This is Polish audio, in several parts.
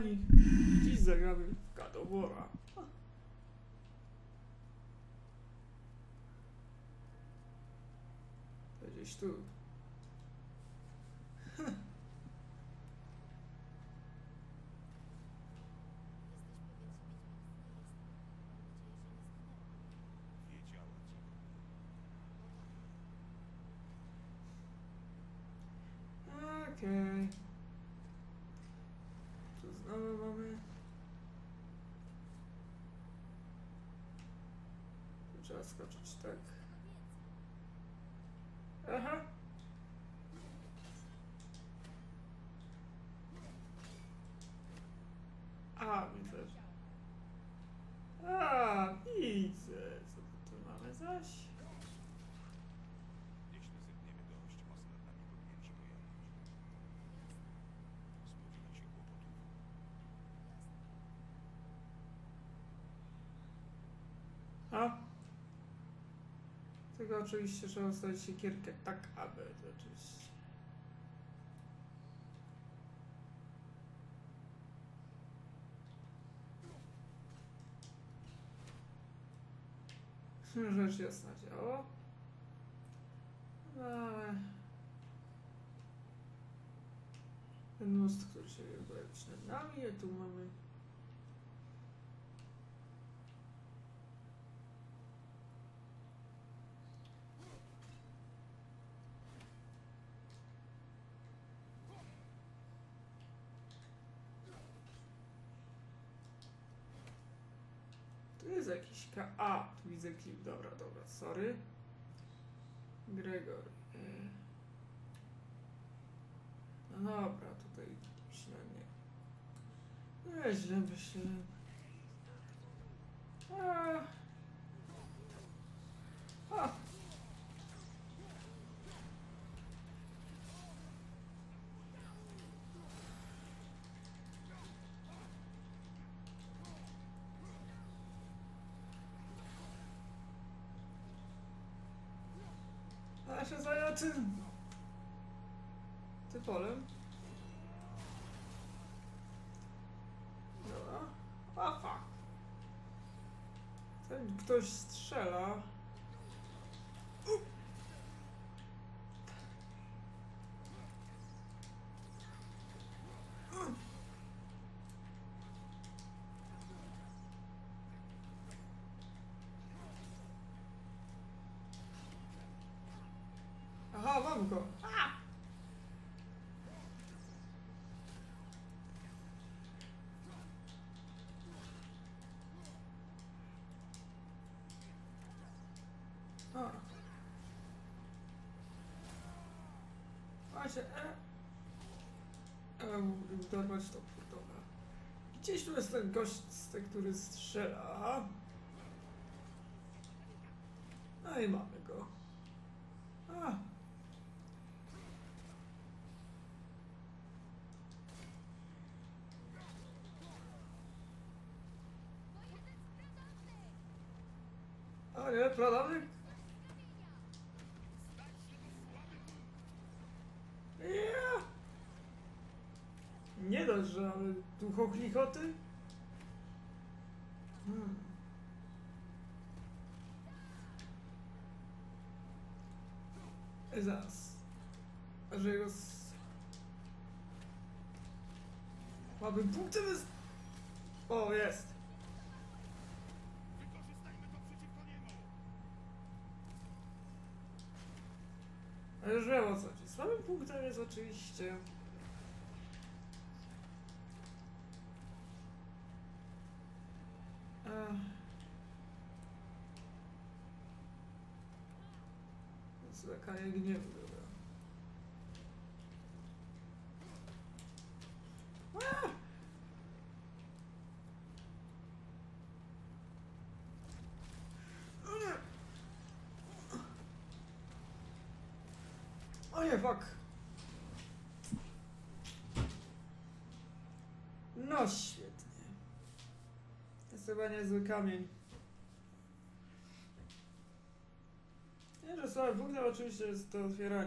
kochani, dziś zagramy w God of War'a. To gdzieś tu. Okej. Tu znowu mamy. Tu trzeba skoczyć, tak. Aha. A, widzę. A, widzę. Co tu mamy zaś? Jeśli zygniemy dość, most nad nami powinien się pojawić. Spodziewaj się kłopotów. A? Tylko oczywiście trzeba ustawić siekierkę tak, aby to oczywiście. Rzecz jasna działa. No ale... Ten most, który się pojawić nad nami, a tu mamy... Tu jest jakiś A, tu widzę klip, dobra, sorry. Gregor. No dobra, tutaj źle nie. Źle myślę. A. A się zający. Ty polem. Dobra. A fuck. Ten ktoś strzela. Aha, mam go. Właśnie, mógłbym dorwać to, dobra. Gdzieś tu jest ten gość, który strzela. No i mamy go. A nie, pradawny? Nie dość, że mamy tu chochlichoty. Zaraz. A że jego... Mamy punkty O, jest. Wykorzystajmy to przeciwko niemu! A już wiem o co chodzi. Słabym punktem jest oczywiście... Zwlekanie gniewu, dobra. O nie, fuck. No świetnie. To jest chyba niezły kamień. Nie, że słaby punkt, ale oczywiście jest to otwieranie.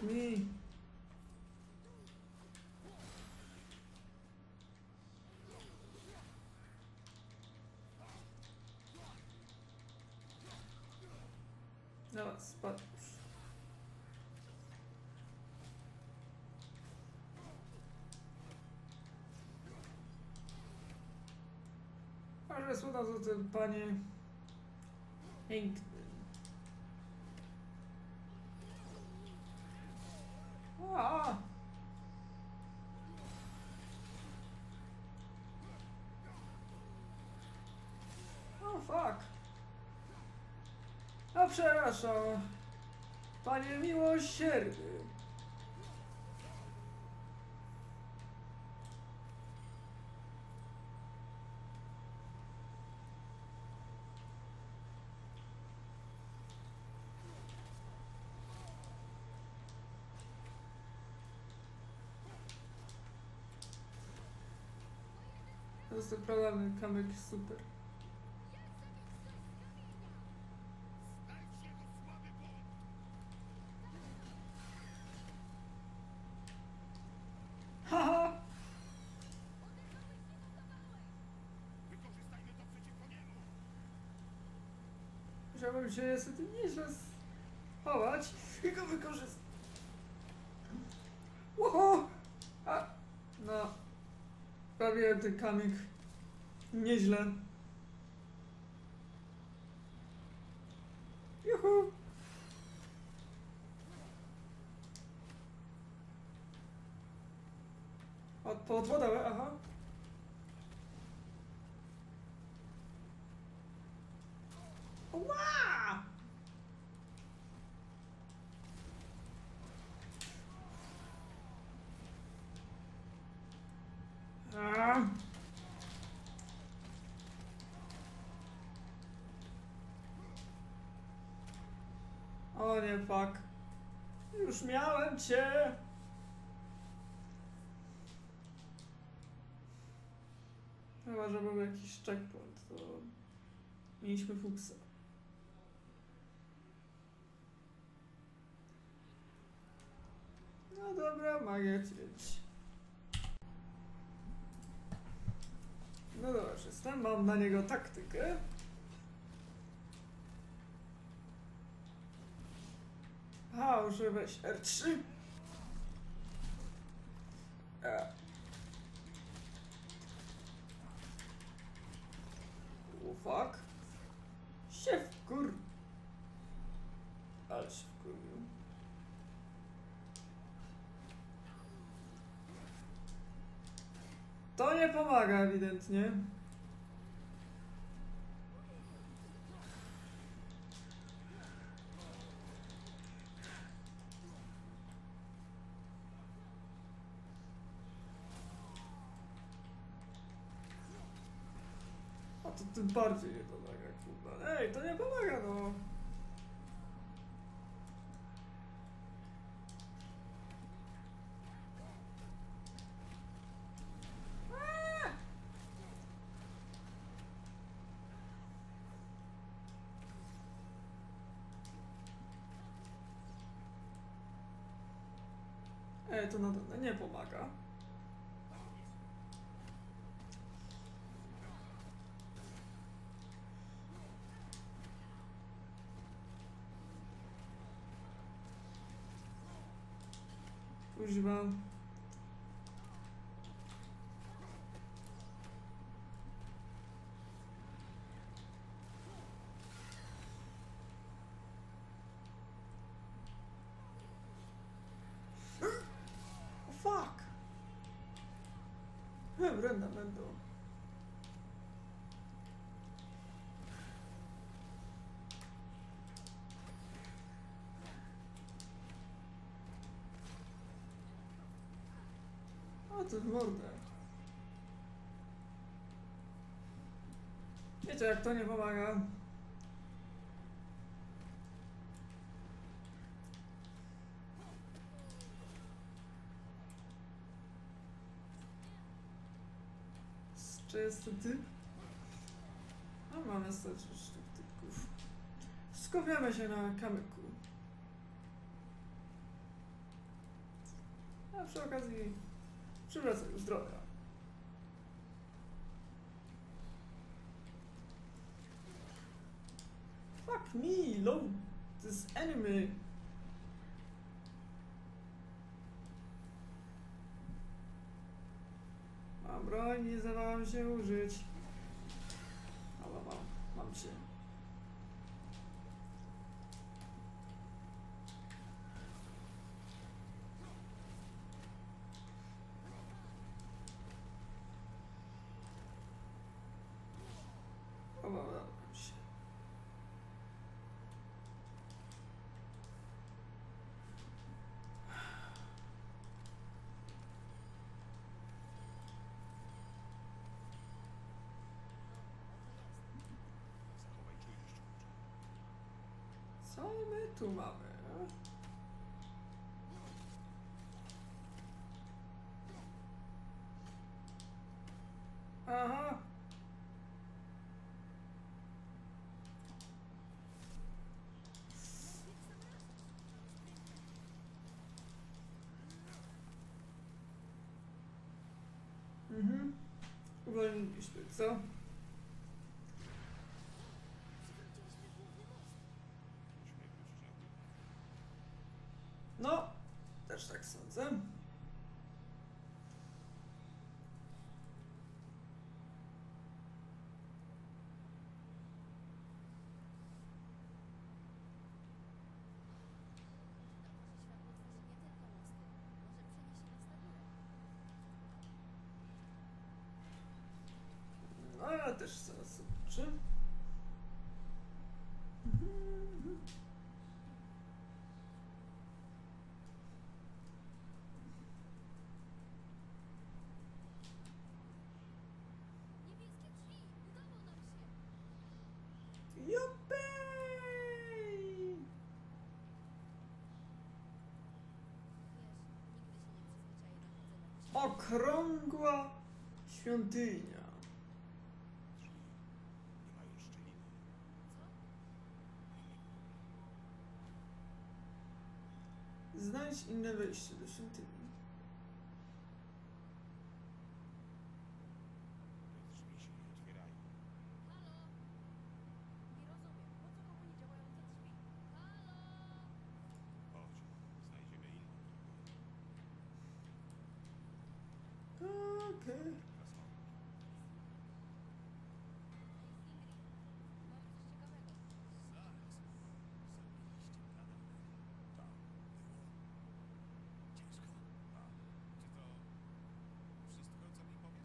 me. Dobra, spadł już. Ale słoda to ten panie piękny. A! O fuck. No przepraszam. Panie miłosierny. To jest naprawdę kamyk super. Znajdź jego słaby punkt! Haha! Wykorzystajmy to przeciwko niemu! Musiałbym się niestety nieźle schować i go wykorzystać. Łoho! A! No. Prawie ten kamyk nieźle. Juhu! Pod wodę, aha. Ła! A. O nie, fuck. Już miałem cię. Chyba, że był jakiś checkpoint, to mieliśmy fuksa. No dobra, magia cieć. No dobra, już jestem. Mam na niego taktykę. A, muszę wejść R3. O fuck. Się wkur... Ale się wkurwił. To nie pomaga ewidentnie. A to tym bardziej nie pomaga, kurwa. Ej, to nie pomaga, no. Ej, to nadal nie pomaga. Kuźwa. O fuck. Brenda będą. O, to w mordę. Wiecie, jak to nie pomaga? Czy jest ten typ? A mamy stać sztuk typków. Skupiamy się na kamyku. A przy okazji przywracaj zdrowia. Fuck me, load this enemy. Mam broń, nie zdawałam się użyć. Ale mam cię. Obawiam się. Zachowaj czujność, człowiecze. Co my tu mamy? Aha. Mhm. Uwolniliśmy, co? Musimy wrócić na górę. No, też tak sądzę. No, ja też zaraz zobaczę. Mhm. Juppie! Okrągła świątynia. Nie mają szczeliny. Znajdź inne wejście do świątyni. Te drzwi się nie otwierają. Chodź, znajdziemy inną drogę. Okej. Krasnolud. Tak, było. Ciężko. Czy to wszystko, co mi powiesz?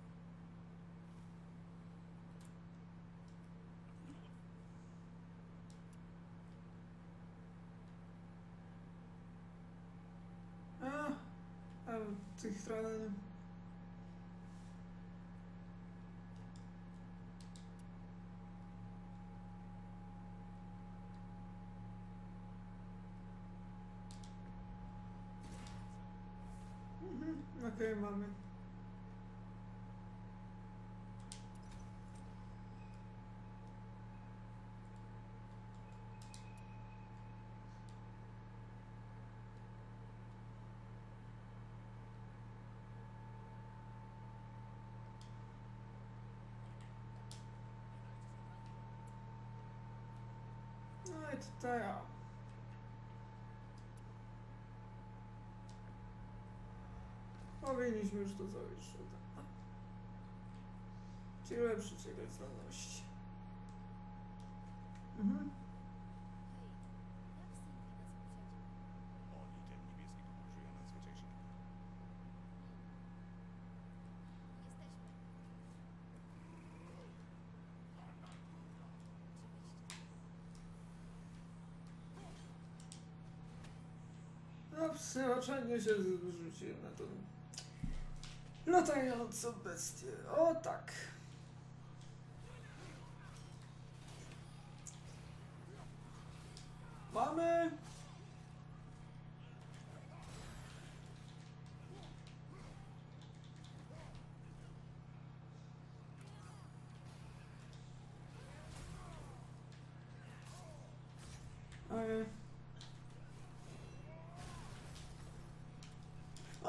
A tych trochę... Okej, mamy. No i tutaj ja. Powinniśmy już to zrobić. Czyli lepszy ciebie zdolności. Mhm. Oni, ten niebieski, podróżują nadzwyczaj szybko. No, przeoczenie się rzuciłem na tą latającą bestię. O tak. Mamy.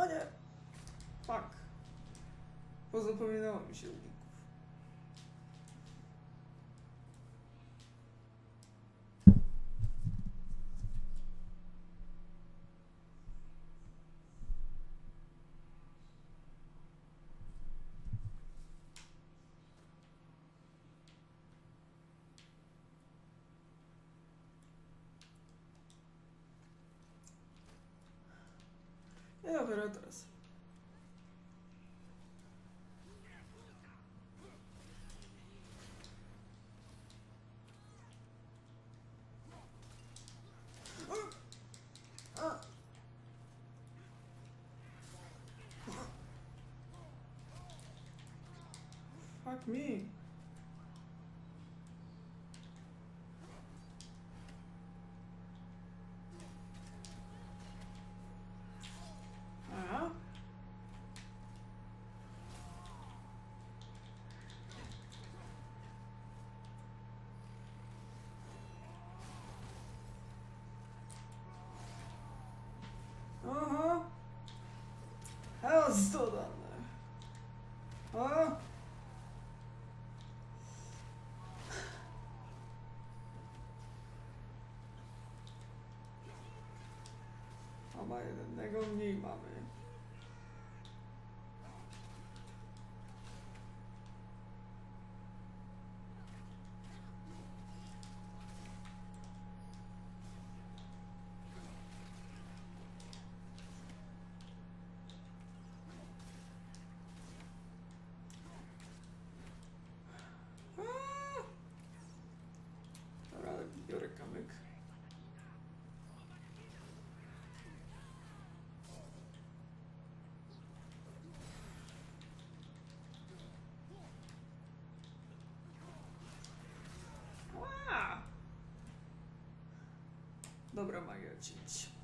O nie! Fuck. Pozapominało mi się uników. Ja dopiero teraz. A. Fuck me. A? Aha. How's to done there? A? Ma jednego mniej mamy. Dobra, ale biorę kamyk. Dobra magia cięć.